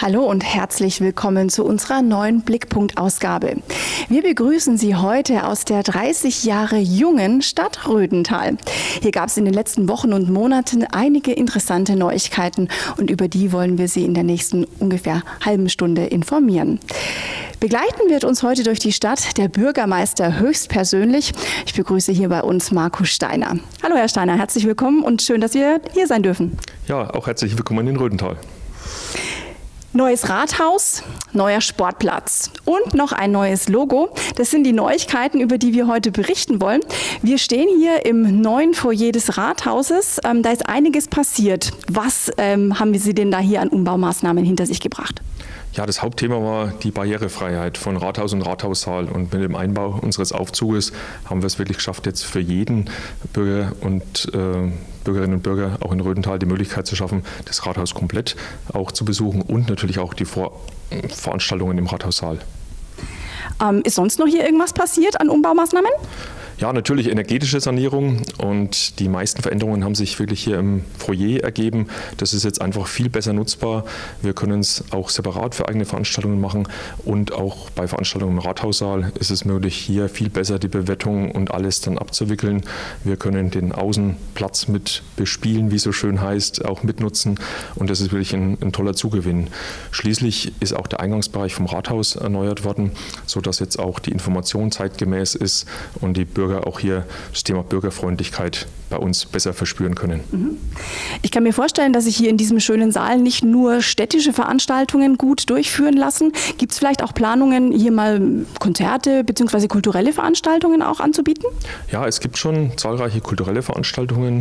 Hallo und herzlich willkommen zu unserer neuen Blickpunkt-Ausgabe. Wir begrüßen Sie heute aus der 30 Jahre jungen Stadt Rödental. Hier gab es in den letzten Wochen und Monaten einige interessante Neuigkeiten und über die wollen wir Sie in der nächsten ungefähr halben Stunde informieren. Begleiten wird uns heute durch die Stadt der Bürgermeister höchstpersönlich. Ich begrüße hier bei uns Markus Steiner. Hallo Herr Steiner, herzlich willkommen und schön, dass wir hier sein dürfen. Ja, auch herzlich willkommen in Rödental. Neues Rathaus, neuer Sportplatz und noch ein neues Logo. Das sind die Neuigkeiten, über die wir heute berichten wollen. Wir stehen hier im neuen Foyer des Rathauses. Da ist einiges passiert. Was haben Sie denn da hier an Umbaumaßnahmen hinter sich gebracht? Ja, das Hauptthema war die Barrierefreiheit von Rathaus und Rathaussaal. Und mit dem Einbau unseres Aufzuges haben wir es wirklich geschafft, jetzt für jeden Bürger und Bürgerinnen und Bürger auch in Rödental die Möglichkeit zu schaffen, das Rathaus komplett auch zu besuchen und natürlich auch die Veranstaltungen im Rathaussaal. Ist sonst noch hier irgendwas passiert an Umbaumaßnahmen? Ja, natürlich energetische Sanierung und die meisten Veränderungen haben sich wirklich hier im Foyer ergeben. Das ist jetzt einfach viel besser nutzbar. Wir können es auch separat für eigene Veranstaltungen machen und auch bei Veranstaltungen im Rathaussaal ist es möglich, hier viel besser die Bewertung und alles dann abzuwickeln. Wir können den Außenplatz mit bespielen, wie es so schön heißt, auch mitnutzen und das ist wirklich ein toller Zugewinn. Schließlich ist auch der Eingangsbereich vom Rathaus erneuert worden, sodass jetzt auch die Information zeitgemäß ist und die Bürger auch hier das Thema Bürgerfreundlichkeit bei uns besser verspüren können. Ich kann mir vorstellen, dass sich hier in diesem schönen Saal nicht nur städtische Veranstaltungen gut durchführen lassen. Gibt es vielleicht auch Planungen, hier mal Konzerte bzw. kulturelle Veranstaltungen auch anzubieten? Ja, es gibt schon zahlreiche kulturelle Veranstaltungen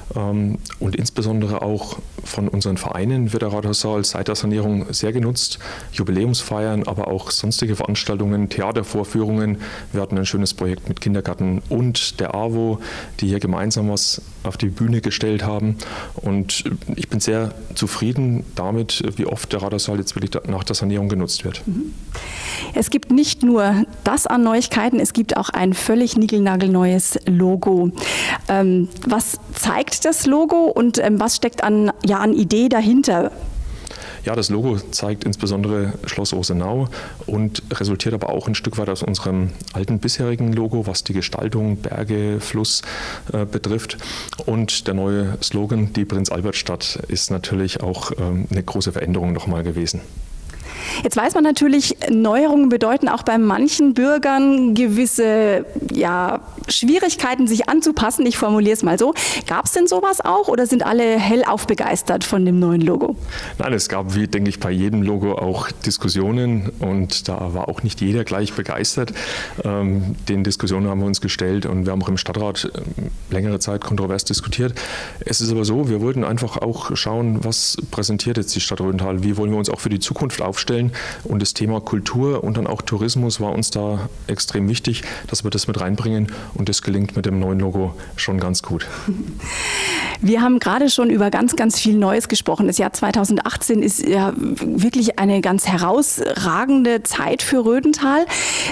und insbesondere auch von unseren Vereinen wird der Rathaussaal seit der Sanierung sehr genutzt. Jubiläumsfeiern, aber auch sonstige Veranstaltungen, Theatervorführungen. Wir hatten ein schönes Projekt mit Kindergarten und der AWO, die hier gemeinsam was auf die Bühne gestellt haben. Und ich bin sehr zufrieden damit, wie oft der Rathaussaal jetzt wirklich nach der Sanierung genutzt wird. Es gibt nicht nur das an Neuigkeiten, es gibt auch ein völlig niegelnagelneues Logo. Was zeigt das Logo und was steckt an Idee dahinter? Ja, das Logo zeigt insbesondere Schloss Rosenau und resultiert aber auch ein Stück weit aus unserem alten bisherigen Logo, was die Gestaltung Berge, Fluss betrifft. Und der neue Slogan, die Prinz-Albert-Stadt, ist natürlich auch eine große Veränderung nochmal gewesen. Jetzt weiß man natürlich, Neuerungen bedeuten auch bei manchen Bürgern gewisse Schwierigkeiten, sich anzupassen. Ich formuliere es mal so. Gab es denn sowas auch oder sind alle hellauf begeistert von dem neuen Logo? Nein, es gab, wie denke ich, bei jedem Logo auch Diskussionen und da war auch nicht jeder gleich begeistert. Den Diskussionen haben wir uns gestellt und wir haben auch im Stadtrat längere Zeit kontrovers diskutiert. Es ist aber so, wir wollten einfach auch schauen, was präsentiert jetzt die Stadt Rödental, wie wollen wir uns auch für die Zukunft aufstellen. Und das Thema Kultur und dann auch Tourismus war uns da extrem wichtig, dass wir das mit reinbringen und das gelingt mit dem neuen Logo schon ganz gut. Wir haben gerade schon über ganz, ganz viel Neues gesprochen. Das Jahr 2018 ist ja wirklich eine ganz herausragende Zeit für Rödental.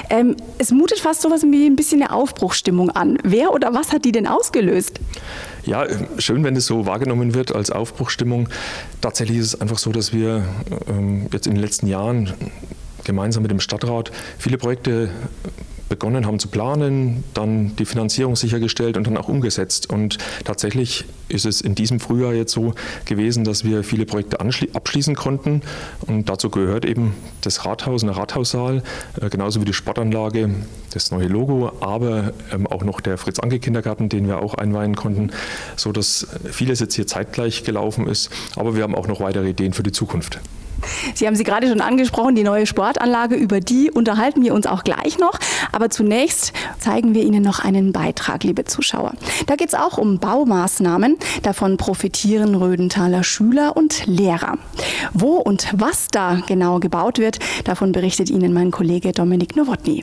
Es mutet fast so was wie ein bisschen eine Aufbruchsstimmung an. Wer oder was hat die denn ausgelöst? Ja, schön, wenn es so wahrgenommen wird als Aufbruchsstimmung. Tatsächlich ist es einfach so, dass wir jetzt in den letzten Jahren gemeinsam mit dem Stadtrat viele Projekte begonnen haben zu planen, dann die Finanzierung sichergestellt und dann auch umgesetzt. Und tatsächlich ist es in diesem Frühjahr jetzt so gewesen, dass wir viele Projekte abschließen konnten. Und dazu gehört eben das Rathaus, der Rathaussaal, genauso wie die Sportanlage, das neue Logo, aber auch noch der Fritz-Anke-Kindergarten, den wir auch einweihen konnten, sodass vieles jetzt hier zeitgleich gelaufen ist. Aber wir haben auch noch weitere Ideen für die Zukunft. Sie haben sie gerade schon angesprochen, die neue Sportanlage, über die unterhalten wir uns auch gleich noch. Aber zunächst zeigen wir Ihnen noch einen Beitrag, liebe Zuschauer. Da geht es auch um Baumaßnahmen. Davon profitieren Rödenthaler Schüler und Lehrer. Wo und was da genau gebaut wird, davon berichtet Ihnen mein Kollege Dominik Nowotny.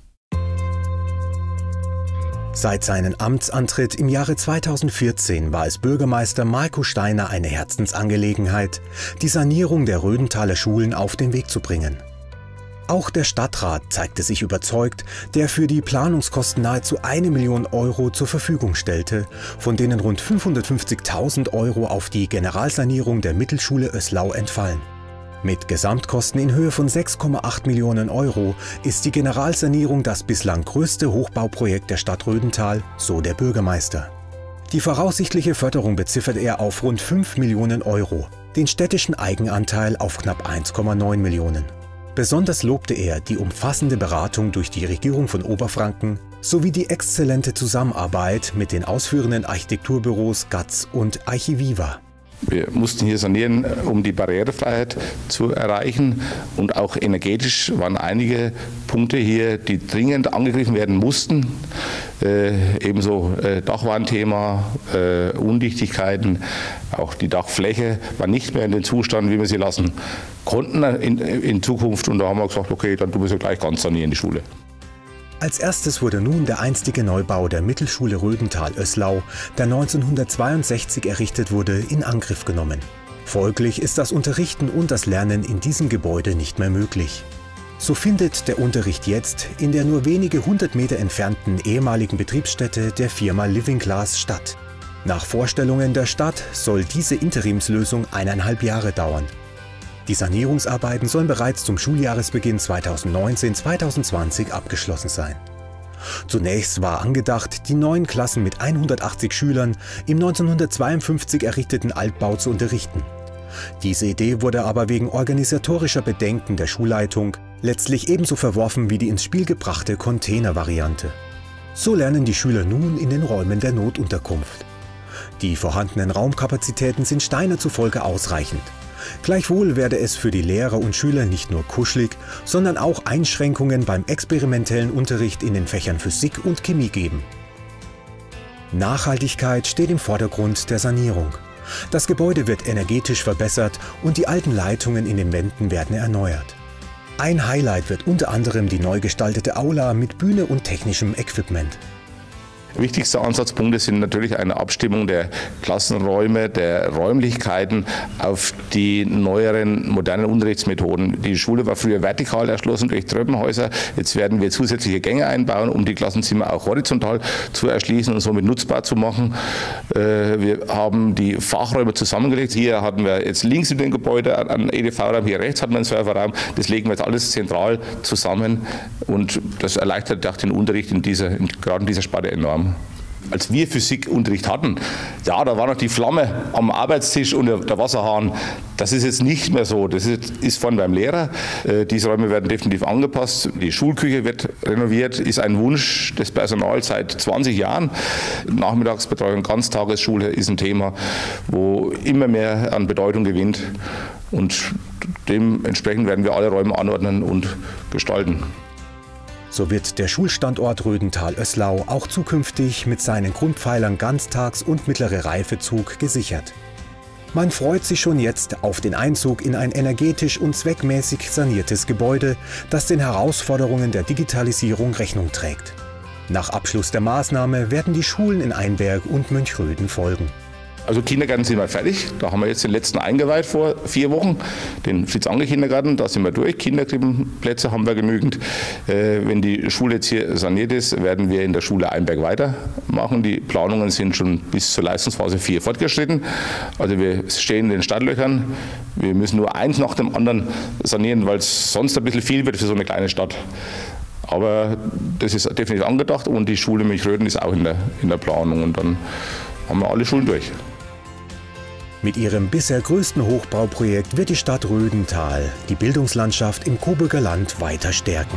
Seit seinem Amtsantritt im Jahre 2014 war es Bürgermeister Markus Steiner eine Herzensangelegenheit, die Sanierung der Rödenthaler Schulen auf den Weg zu bringen. Auch der Stadtrat zeigte sich überzeugt, der für die Planungskosten nahezu 1 Million Euro zur Verfügung stellte, von denen rund 550.000 Euro auf die Generalsanierung der Mittelschule Ößlau entfallen. Mit Gesamtkosten in Höhe von 6,8 Millionen Euro ist die Generalsanierung das bislang größte Hochbauprojekt der Stadt Rödental, so der Bürgermeister. Die voraussichtliche Förderung beziffert er auf rund 5 Millionen Euro, den städtischen Eigenanteil auf knapp 1,9 Millionen. Besonders lobte er die umfassende Beratung durch die Regierung von Oberfranken sowie die exzellente Zusammenarbeit mit den ausführenden Architekturbüros GATZ und Archiviva. Wir mussten hier sanieren, um die Barrierefreiheit zu erreichen, und auch energetisch waren einige Punkte hier, die dringend angegriffen werden mussten. Ebenso Dach war ein Thema, Undichtigkeiten, auch die Dachfläche war nicht mehr in dem Zustand, wie wir sie lassen konnten in Zukunft. Und da haben wir gesagt, okay, dann tun wir sie gleich ganz sanieren, die Schule. Als erstes wurde nun der einstige Neubau der Mittelschule Rödental-Öslau, der 1962 errichtet wurde, in Angriff genommen. Folglich ist das Unterrichten und das Lernen in diesem Gebäude nicht mehr möglich. So findet der Unterricht jetzt in der nur wenige 100 Meter entfernten ehemaligen Betriebsstätte der Firma Living Glass statt. Nach Vorstellungen der Stadt soll diese Interimslösung 1,5 Jahre dauern. Die Sanierungsarbeiten sollen bereits zum Schuljahresbeginn 2019/2020 abgeschlossen sein. Zunächst war angedacht, die 9 Klassen mit 180 Schülern im 1952 errichteten Altbau zu unterrichten. Diese Idee wurde aber wegen organisatorischer Bedenken der Schulleitung letztlich ebenso verworfen wie die ins Spiel gebrachte Container-Variante. So lernen die Schüler nun in den Räumen der Notunterkunft. Die vorhandenen Raumkapazitäten sind Steiner zufolge ausreichend. Gleichwohl werde es für die Lehrer und Schüler nicht nur kuschelig, sondern auch Einschränkungen beim experimentellen Unterricht in den Fächern Physik und Chemie geben. Nachhaltigkeit steht im Vordergrund der Sanierung. Das Gebäude wird energetisch verbessert und die alten Leitungen in den Wänden werden erneuert. Ein Highlight wird unter anderem die neu gestaltete Aula mit Bühne und technischem Equipment. Wichtigste Ansatzpunkte sind natürlich eine Abstimmung der Klassenräume, der Räumlichkeiten auf die neueren, modernen Unterrichtsmethoden. Die Schule war früher vertikal erschlossen durch Treppenhäuser. Jetzt werden wir zusätzliche Gänge einbauen, um die Klassenzimmer auch horizontal zu erschließen und somit nutzbar zu machen. Wir haben die Fachräume zusammengelegt. Hier hatten wir jetzt links in dem Gebäude einen EDV-Raum, hier rechts hatten wir einen Serverraum. Das legen wir jetzt alles zentral zusammen, und das erleichtert auch den Unterricht gerade in dieser Sparte enorm. Als wir Physikunterricht hatten, ja, da war noch die Flamme am Arbeitstisch und der Wasserhahn. Das ist jetzt nicht mehr so. Das ist vorne beim Lehrer. Diese Räume werden definitiv angepasst. Die Schulküche wird renoviert, ist ein Wunsch des Personals seit 20 Jahren. Nachmittagsbetreuung, Ganztagesschule ist ein Thema, wo immer mehr an Bedeutung gewinnt. Und dementsprechend werden wir alle Räume anordnen und gestalten. So wird der Schulstandort Rödental-Öslau auch zukünftig mit seinen Grundpfeilern Ganztags- und mittlere Reifezug gesichert. Man freut sich schon jetzt auf den Einzug in ein energetisch und zweckmäßig saniertes Gebäude, das den Herausforderungen der Digitalisierung Rechnung trägt. Nach Abschluss der Maßnahme werden die Schulen in Einberg und Mönchröden folgen. Also Kindergarten sind wir fertig. Da haben wir jetzt den letzten eingeweiht vor 4 Wochen, den Fritz-Angel-Kindergarten. Da sind wir durch. Kinderkrippenplätze haben wir genügend. Wenn die Schule jetzt hier saniert ist, werden wir in der Schule Einberg weitermachen. Die Planungen sind schon bis zur Leistungsphase 4 fortgeschritten. Also wir stehen in den Startlöchern. Wir müssen nur eins nach dem anderen sanieren, weil es sonst ein bisschen viel wird für so eine kleine Stadt. Aber das ist definitiv angedacht, und die Schule Mönchröden ist auch in der Planung, und dann haben wir alle Schulen durch. Mit ihrem bisher größten Hochbauprojekt wird die Stadt Rödental die Bildungslandschaft im Coburger Land weiter stärken.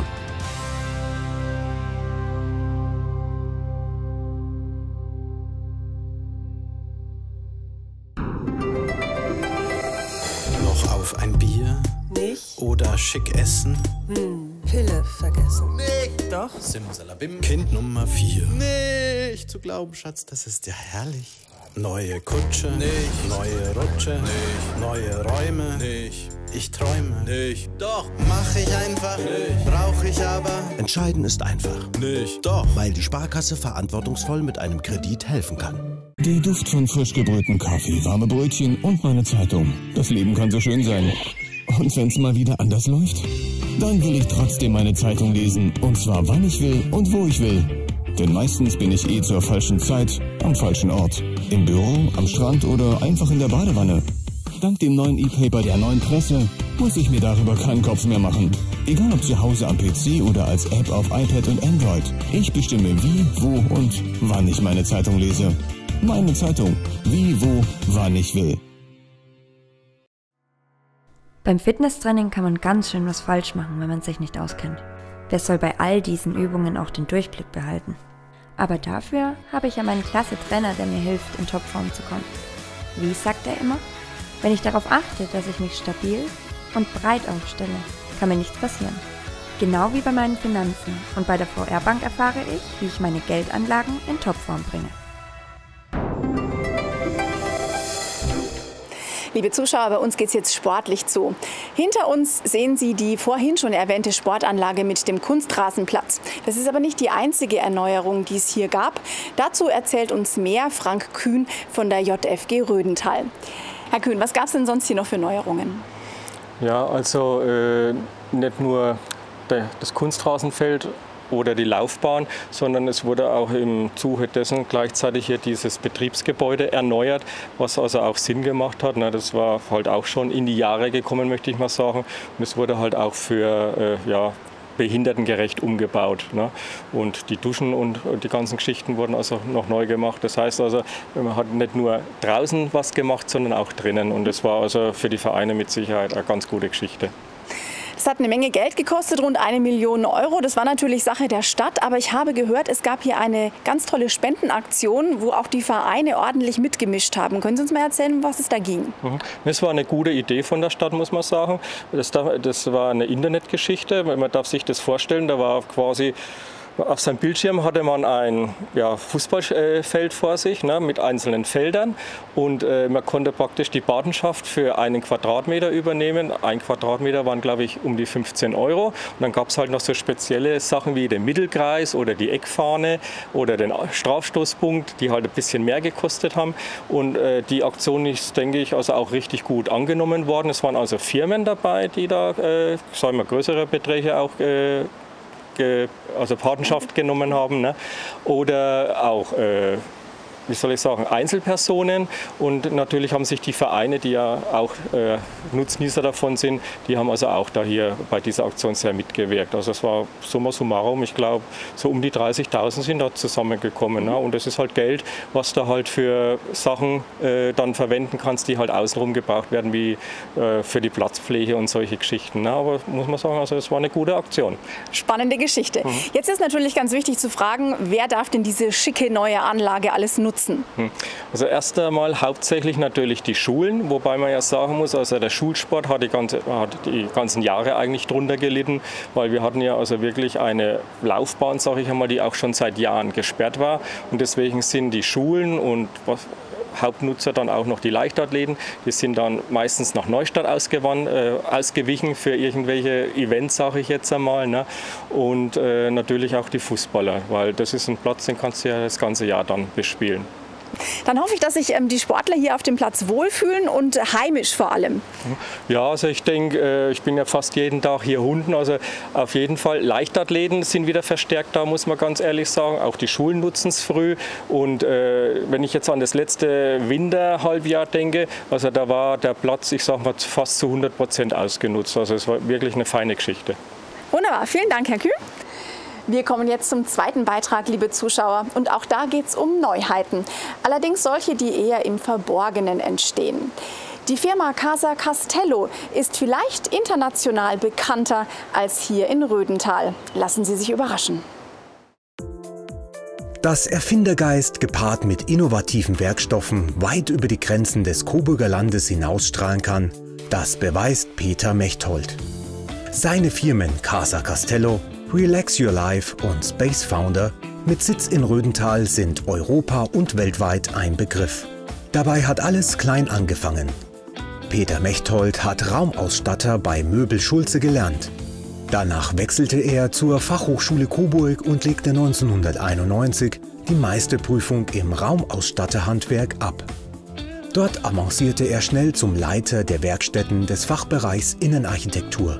Noch auf ein Bier? Nicht. Oder schick essen? Pille vergessen. Nicht. Doch. Simsalabim. Kind Nummer 4. Nicht zu glauben, Schatz, das ist ja herrlich. Neue Kutsche, nicht. Neue Rutsche, nicht. Neue Räume, nicht. Ich träume, nicht. Doch. Mach ich einfach, nicht. Brauch ich aber. Entscheiden ist einfach. Nicht. Doch. Weil die Sparkasse verantwortungsvoll mit einem Kredit helfen kann. Der Duft von frisch gebrühtem Kaffee, warme Brötchen und meine Zeitung. Das Leben kann so schön sein. Und wenn's mal wieder anders läuft? Dann will ich trotzdem meine Zeitung lesen. Und zwar wann ich will und wo ich will. Denn meistens bin ich zur falschen Zeit am falschen Ort. Im Büro, am Strand oder einfach in der Badewanne. Dank dem neuen E-Paper der Neuen Presse muss ich mir darüber keinen Kopf mehr machen. Egal ob zu Hause am PC oder als App auf iPad und Android. Ich bestimme wie, wo und wann ich meine Zeitung lese. Meine Zeitung. Wie, wo, wann ich will. Beim Fitnesstraining kann man ganz schön was falsch machen, wenn man sich nicht auskennt. Wer soll bei all diesen Übungen auch den Durchblick behalten? Aber dafür habe ich ja meinen klasse Trainer, der mir hilft, in Topform zu kommen. Wie sagt er immer? Wenn ich darauf achte, dass ich mich stabil und breit aufstelle, kann mir nichts passieren. Genau wie bei meinen Finanzen. Und bei der VR-Bank erfahre ich, wie ich meine Geldanlagen in Topform bringe. Liebe Zuschauer, bei uns geht es jetzt sportlich zu. Hinter uns sehen Sie die vorhin schon erwähnte Sportanlage mit dem Kunstrasenplatz. Das ist aber nicht die einzige Erneuerung, die es hier gab. Dazu erzählt uns mehr Frank Kühn von der JFG Rödental. Herr Kühn, was gab es denn sonst hier noch für Neuerungen? Ja, also nicht nur das Kunstrasenfeld oder die Laufbahn, sondern es wurde auch im Zuge dessen gleichzeitig hier dieses Betriebsgebäude erneuert, was also auch Sinn gemacht hat. Das war halt auch schon in die Jahre gekommen, möchte ich mal sagen. Und es wurde halt auch für behindertengerecht umgebaut. Und die Duschen und die ganzen Geschichten wurden also noch neu gemacht. Das heißt also, man hat nicht nur draußen was gemacht, sondern auch drinnen. Und das war also für die Vereine mit Sicherheit eine ganz gute Geschichte. Es hat eine Menge Geld gekostet, rund 1 Million Euro. Das war natürlich Sache der Stadt, aber ich habe gehört, es gab hier eine ganz tolle Spendenaktion, wo auch die Vereine ordentlich mitgemischt haben. Können Sie uns mal erzählen, was es da ging? Das war eine gute Idee von der Stadt, muss man sagen. Das war eine Internetgeschichte, man darf sich das vorstellen, da war quasi... Auf seinem Bildschirm hatte man ein Fußballfeld vor sich mit einzelnen Feldern und man konnte praktisch die Patenschaft für 1 Quadratmeter übernehmen. 1 Quadratmeter waren, glaube ich, um die 15 Euro. Und dann gab es halt noch so spezielle Sachen wie den Mittelkreis oder die Eckfahne oder den Strafstoßpunkt, die halt ein bisschen mehr gekostet haben. Und die Aktion ist, denke ich, also auch richtig gut angenommen worden. Es waren also Firmen dabei, die da, sagen wir, größere Beträge auch also Patenschaft genommen haben, oder auch wie soll ich sagen, Einzelpersonen, und natürlich haben sich die Vereine, die ja auch Nutznießer davon sind, die haben also auch da hier bei dieser Aktion sehr mitgewirkt. Also es war summa summarum, ich glaube, so um die 30.000 sind da zusammengekommen. Und das ist halt Geld, was du halt für Sachen dann verwenden kannst, die halt außenrum gebraucht werden, wie für die Platzpflege und solche Geschichten. Aber muss man sagen, also es war eine gute Aktion. Spannende Geschichte. Jetzt ist natürlich ganz wichtig zu fragen, wer darf denn diese schicke neue Anlage alles nutzen? Also erst einmal hauptsächlich natürlich die Schulen, wobei man ja sagen muss, also der Schulsport hat die ganzen Jahre eigentlich drunter gelitten, weil wir hatten ja also wirklich eine Laufbahn, sage ich einmal, die auch schon seit Jahren gesperrt war, und deswegen sind die Schulen und Hauptnutzer dann auch noch die Leichtathleten, die sind dann meistens nach Neustadt ausgewichen für irgendwelche Events, sage ich jetzt einmal, und natürlich auch die Fußballer, weil das ist ein Platz, den kannst du ja das ganze Jahr dann bespielen. Dann hoffe ich, dass sich die Sportler hier auf dem Platz wohlfühlen und heimisch vor allem. Ja, also ich denke, ich bin ja fast jeden Tag hier unten, also auf jeden Fall Leichtathleten sind wieder verstärkt da, muss man ganz ehrlich sagen. Auch die Schulen nutzen es früh, und wenn ich jetzt an das letzte Winterhalbjahr denke, also da war der Platz, ich sage mal, fast zu 100% ausgenutzt. Also es war wirklich eine feine Geschichte. Wunderbar, vielen Dank, Herr Kühn. Wir kommen jetzt zum zweiten Beitrag, liebe Zuschauer, und auch da geht es um Neuheiten. Allerdings solche, die eher im Verborgenen entstehen. Die Firma Casa Castello ist vielleicht international bekannter als hier in Rödental. Lassen Sie sich überraschen. Dass Erfindergeist gepaart mit innovativen Werkstoffen weit über die Grenzen des Coburger Landes hinausstrahlen kann, das beweist Peter Mechthold. Seine Firmen Casa Castello, Relax Your Life und Space Founder mit Sitz in Rödental sind europa- und weltweit ein Begriff. Dabei hat alles klein angefangen. Peter Mechthold hat Raumausstatter bei Möbel Schulze gelernt. Danach wechselte er zur Fachhochschule Coburg und legte 1991 die Meisterprüfung im Raumausstatterhandwerk ab. Dort avancierte er schnell zum Leiter der Werkstätten des Fachbereichs Innenarchitektur.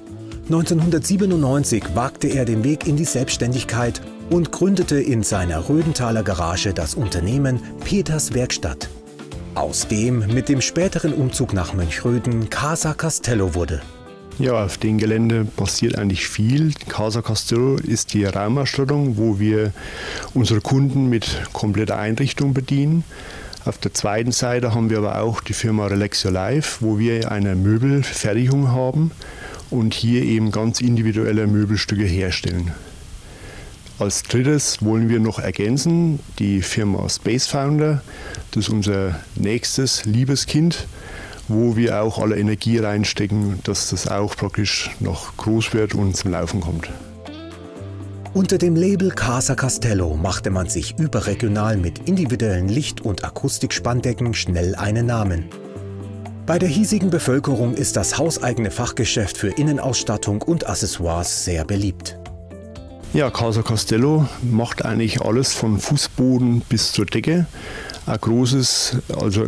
1997 wagte er den Weg in die Selbstständigkeit und gründete in seiner Rödenthaler Garage das Unternehmen Peters Werkstatt. aus dem mit dem späteren Umzug nach Mönchröden Casa Castello wurde. Ja, auf dem Gelände passiert eigentlich viel. Casa Castello ist die Raumausstattung, wo wir unsere Kunden mit kompletter Einrichtung bedienen. Auf der zweiten Seite haben wir aber auch die Firma Relax Your Life, wo wir eine Möbelfertigung haben und hier eben ganz individuelle Möbelstücke herstellen. Als drittes wollen wir noch ergänzen die Firma Space Founder. Das ist unser nächstes Liebeskind, wo wir auch alle Energie reinstecken, dass das auch praktisch noch groß wird und zum Laufen kommt. Unter dem Label Casa Castello machte man sich überregional mit individuellen Licht- und Akustikspandecken schnell einen Namen. Bei der hiesigen Bevölkerung ist das hauseigene Fachgeschäft für Innenausstattung und Accessoires sehr beliebt. Ja, Casa Castello macht eigentlich alles von Fußboden bis zur Decke. Ein großer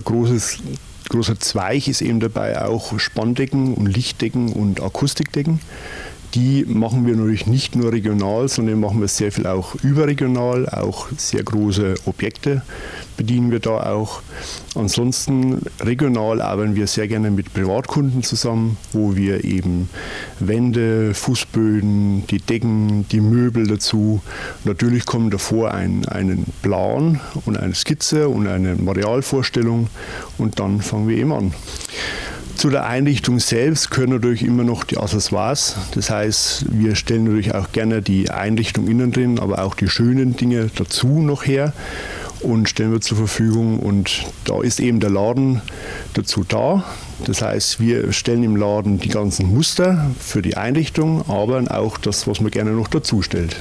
Zweig ist eben dabei auch Spandecken und Lichtdecken und Akustikdecken. Die machen wir natürlich nicht nur regional, sondern machen wir sehr viel auch überregional, auch sehr große Objekte bedienen wir da auch. Ansonsten regional arbeiten wir sehr gerne mit Privatkunden zusammen, wo wir eben Wände, Fußböden, die Decken, die Möbel dazu. Natürlich kommt davor einen Plan und eine Skizze und eine Materialvorstellung und dann fangen wir eben an. Zu der Einrichtung selbst gehören natürlich immer noch die Accessoires. Das heißt, wir stellen natürlich auch gerne die Einrichtung innen drin, aber auch die schönen Dinge dazu noch her und stellen wir zur Verfügung. Und da ist eben der Laden dazu da. Das heißt, wir stellen im Laden die ganzen Muster für die Einrichtung, aber auch das, was man gerne noch dazu stellt.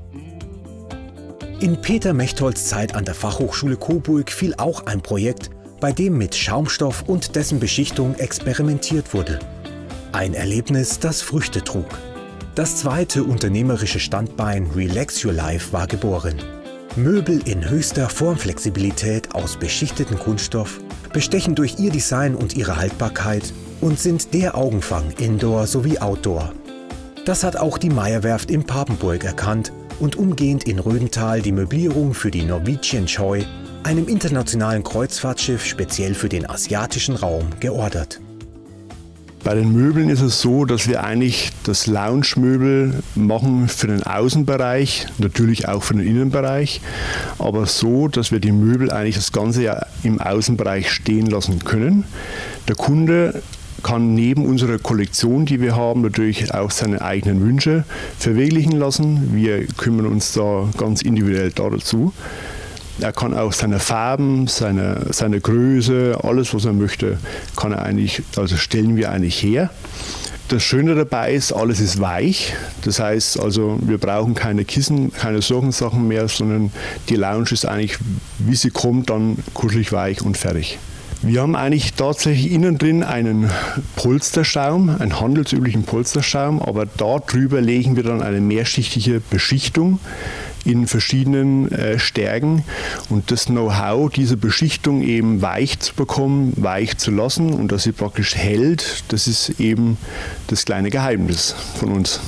In Peter Mechtolds Zeit an der Fachhochschule Coburg fiel auch ein Projekt, bei dem mit Schaumstoff und dessen Beschichtung experimentiert wurde. Ein Erlebnis, das Früchte trug. Das zweite unternehmerische Standbein Relax Your Life war geboren. Möbel in höchster Formflexibilität aus beschichteten Kunststoff bestechen durch ihr Design und ihre Haltbarkeit und sind der Augenfang Indoor sowie Outdoor. Das hat auch die Meyer-Werft in Papenburg erkannt und umgehend in Rödental die Möblierung für die Norwegian Joy, einem internationalen Kreuzfahrtschiff speziell für den asiatischen Raum, geordert. Bei den Möbeln ist es so, dass wir eigentlich das Lounge-Möbel machen für den Außenbereich, natürlich auch für den Innenbereich, aber so, dass wir die Möbel eigentlich das ganze Jahr im Außenbereich stehen lassen können. Der Kunde kann neben unserer Kollektion, die wir haben, natürlich auch seine eigenen Wünsche verwirklichen lassen. Wir kümmern uns da ganz individuell dazu. Er kann auch seine Farben, seine Größe, alles was er möchte, stellen wir eigentlich her. Das Schöne dabei ist, alles ist weich. Das heißt also, wir brauchen keine Kissen, keine solchen Sachen mehr, sondern die Lounge ist eigentlich, wie sie kommt, dann kuschelig weich und fertig. Wir haben eigentlich tatsächlich innen drin einen Polsterschaum, einen handelsüblichen Polsterschaum, aber darüber legen wir dann eine mehrschichtige Beschichtung in verschiedenen Stärken und das Know-how, diese Beschichtung eben weich zu bekommen, weich zu lassen und dass sie praktisch hält, das ist eben das kleine Geheimnis von uns.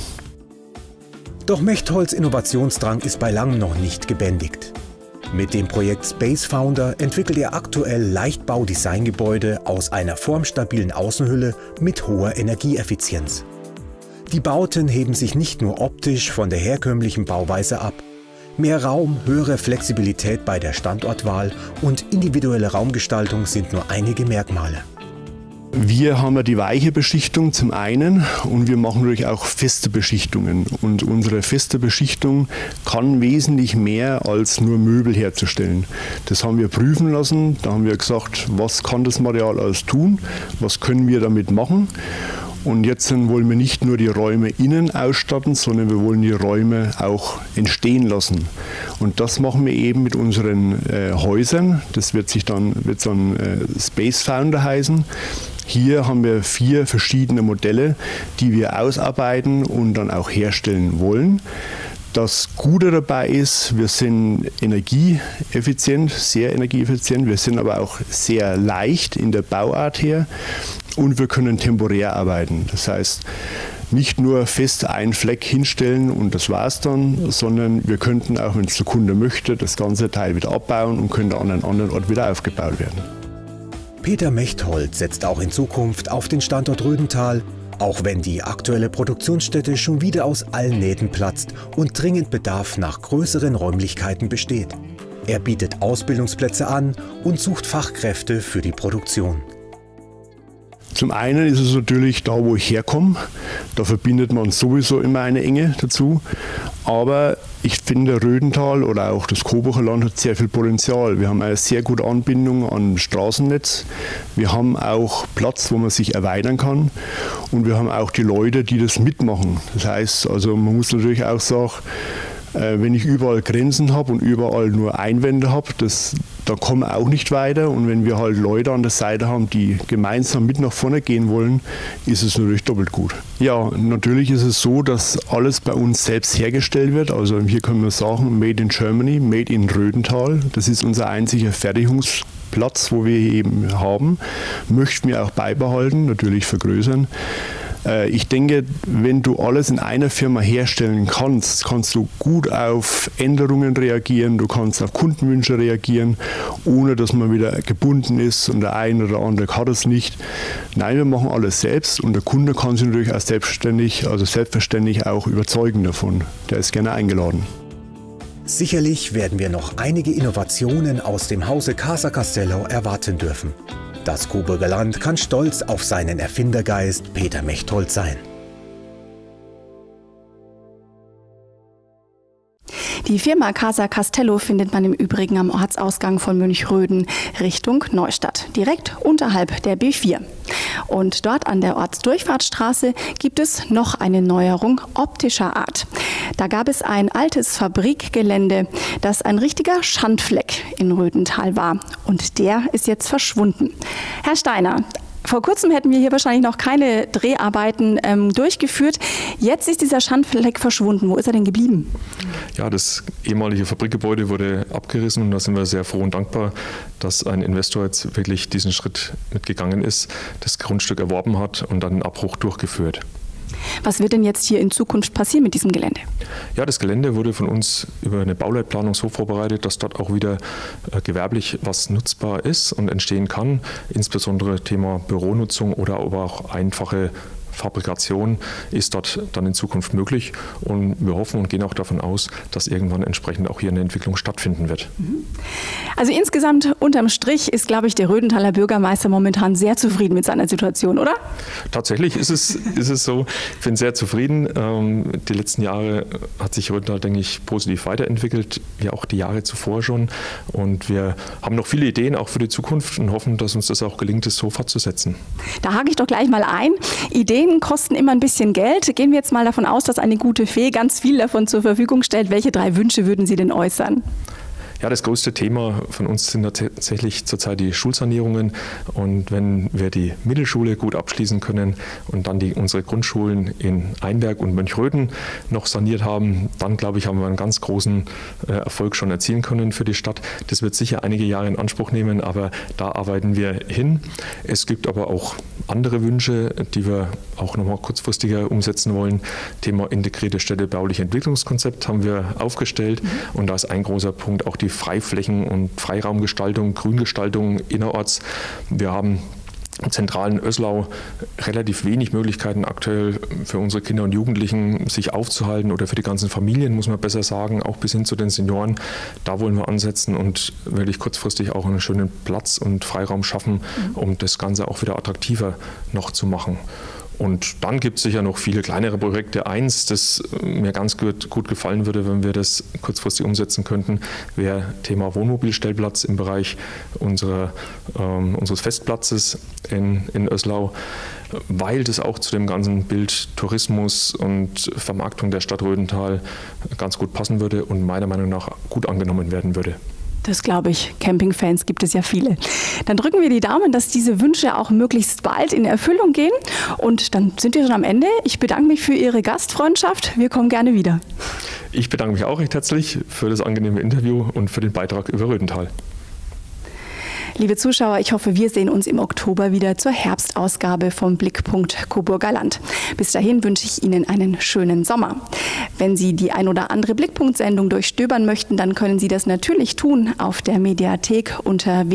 Doch Mechtolds Innovationsdrang ist bei langem noch nicht gebändigt. Mit dem Projekt Space Founder entwickelt er aktuell Leichtbau-Designgebäude aus einer formstabilen Außenhülle mit hoher Energieeffizienz. Die Bauten heben sich nicht nur optisch von der herkömmlichen Bauweise ab. Mehr Raum, höhere Flexibilität bei der Standortwahl und individuelle Raumgestaltung sind nur einige Merkmale. Wir haben ja die weiche Beschichtung zum einen und wir machen natürlich auch feste Beschichtungen. Und unsere feste Beschichtung kann wesentlich mehr als nur Möbel herzustellen. Das haben wir prüfen lassen. Da haben wir gesagt, was kann das Material alles tun, was können wir damit machen. Und jetzt wollen wir nicht nur die Räume innen ausstatten, sondern wir wollen die Räume auch entstehen lassen. Und das machen wir eben mit unseren Häusern. Das wird dann Space Founder heißen. Hier haben wir 4 verschiedene Modelle, die wir ausarbeiten und dann auch herstellen wollen. Das Gute dabei ist, wir sind energieeffizient, sehr energieeffizient. Wir sind aber auch sehr leicht in der Bauart her und wir können temporär arbeiten. Das heißt, nicht nur fest einen Fleck hinstellen und das war's dann, sondern wir könnten auch, wenn es der Kunde möchte, das ganze Teil wieder abbauen und könnte an einem anderen Ort wieder aufgebaut werden. Peter Mechtholz setzt auch in Zukunft auf den Standort Rödental, auch wenn die aktuelle Produktionsstätte schon wieder aus allen Nähten platzt und dringend Bedarf nach größeren Räumlichkeiten besteht. Er bietet Ausbildungsplätze an und sucht Fachkräfte für die Produktion. Zum einen ist es natürlich da, wo ich herkomme. Da verbindet man sowieso immer eine Enge dazu. Aber ich finde, Rödental oder auch das Coburger Land hat sehr viel Potenzial. Wir haben eine sehr gute Anbindung an Straßennetz. Wir haben auch Platz, wo man sich erweitern kann. Und wir haben auch die Leute, die das mitmachen. Das heißt, also man muss natürlich auch sagen, wenn ich überall Grenzen habe und überall nur Einwände habe, da kommen wir auch nicht weiter. Und wenn wir halt Leute an der Seite haben, die gemeinsam mit nach vorne gehen wollen, ist es natürlich doppelt gut. Ja, natürlich ist es so, dass alles bei uns selbst hergestellt wird. Also hier können wir sagen, Made in Germany, Made in Rödental. Das ist unser einziger Fertigungsplatz, wo wir eben haben. Möchten wir auch beibehalten, natürlich vergrößern. Ich denke, wenn du alles in einer Firma herstellen kannst, kannst du gut auf Änderungen reagieren, du kannst auf Kundenwünsche reagieren, ohne dass man wieder gebunden ist und der eine oder andere hat es nicht. Nein, wir machen alles selbst und der Kunde kann sich natürlich auch selbstverständlich auch überzeugen davon. Der ist gerne eingeladen. Sicherlich werden wir noch einige Innovationen aus dem Hause Casa Castello erwarten dürfen. Das Coburger Land kann stolz auf seinen Erfindergeist Peter Mechtholz sein. Die Firma Casa Castello findet man im Übrigen am Ortsausgang von München-Röden Richtung Neustadt, direkt unterhalb der B4. Und dort an der Ortsdurchfahrtsstraße gibt es noch eine Neuerung optischer Art. Da gab es ein altes Fabrikgelände, das ein richtiger Schandfleck in Rödental war. Und der ist jetzt verschwunden. Herr Steiner, vor kurzem hätten wir hier wahrscheinlich noch keine Dreharbeiten durchgeführt. Jetzt ist dieser Schandfleck verschwunden. Wo ist er denn geblieben? Ja, das ehemalige Fabrikgebäude wurde abgerissen und da sind wir sehr froh und dankbar, dass ein Investor jetzt wirklich diesen Schritt mitgegangen ist, das Grundstück erworben hat und dann den Abbruch durchgeführt. Was wird denn jetzt hier in Zukunft passieren mit diesem Gelände? Ja, das Gelände wurde von uns über eine Bauleitplanung so vorbereitet, dass dort auch wieder gewerblich was nutzbar ist und entstehen kann. Insbesondere Thema Büronutzung oder aber auch einfache Fabrikation ist dort dann in Zukunft möglich und wir hoffen und gehen auch davon aus, dass irgendwann entsprechend auch hier eine Entwicklung stattfinden wird. Also insgesamt unterm Strich ist, glaube ich, der Rödenthaler Bürgermeister momentan sehr zufrieden mit seiner Situation, oder? Tatsächlich ist es so. Ich bin sehr zufrieden. Die letzten Jahre hat sich Rödental, denke ich, positiv weiterentwickelt, wie auch die Jahre zuvor schon. Und wir haben noch viele Ideen auch für die Zukunft und hoffen, dass uns das auch gelingt, es so fortzusetzen. Da hake ich doch gleich mal ein. Ideen kosten immer ein bisschen Geld. Gehen wir jetzt mal davon aus, dass eine gute Fee ganz viel davon zur Verfügung stellt. Welche 3 Wünsche würden Sie denn äußern? Ja, das größte Thema von uns sind tatsächlich zurzeit die Schulsanierungen. Und wenn wir die Mittelschule gut abschließen können und dann unsere Grundschulen in Einberg und Mönch-Röden noch saniert haben, dann, glaube ich, haben wir einen ganz großen Erfolg schon erzielen können für die Stadt. Das wird sicher einige Jahre in Anspruch nehmen, aber da arbeiten wir hin. Es gibt aber auch andere Wünsche, die wir auch noch mal kurzfristiger umsetzen wollen. Thema integrierte städtebauliche Entwicklungskonzept haben wir aufgestellt und da ist ein großer Punkt auch die Freiflächen- und Freiraumgestaltung, Grüngestaltung innerorts. Wir haben im zentralen Öslau relativ wenig Möglichkeiten aktuell für unsere Kinder und Jugendlichen sich aufzuhalten oder für die ganzen Familien, muss man besser sagen, auch bis hin zu den Senioren. Da wollen wir ansetzen und wirklich kurzfristig auch einen schönen Platz und Freiraum schaffen, um das Ganze auch wieder attraktiver noch zu machen. Und dann gibt es sicher noch viele kleinere Projekte. Eins, das mir ganz gut gefallen würde, wenn wir das kurzfristig umsetzen könnten, wäre Thema Wohnmobilstellplatz im Bereich unseres Festplatzes in Öslau, weil das auch zu dem ganzen Bild Tourismus und Vermarktung der Stadt Rödental ganz gut passen würde und meiner Meinung nach gut angenommen werden würde. Das glaube ich, Campingfans gibt es ja viele. Dann drücken wir die Daumen, dass diese Wünsche auch möglichst bald in Erfüllung gehen. Und dann sind wir schon am Ende. Ich bedanke mich für Ihre Gastfreundschaft. Wir kommen gerne wieder. Ich bedanke mich auch recht herzlich für das angenehme Interview und für den Beitrag über Rödental. Liebe Zuschauer, ich hoffe, wir sehen uns im Oktober wieder zur Herbstausgabe vom Blickpunkt Coburger Land. Bis dahin wünsche ich Ihnen einen schönen Sommer. Wenn Sie die ein oder andere Blickpunkt-Sendung durchstöbern möchten, dann können Sie das natürlich tun auf der Mediathek unter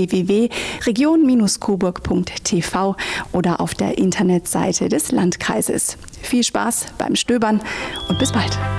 www.region-coburg.tv oder auf der Internetseite des Landkreises. Viel Spaß beim Stöbern und bis bald.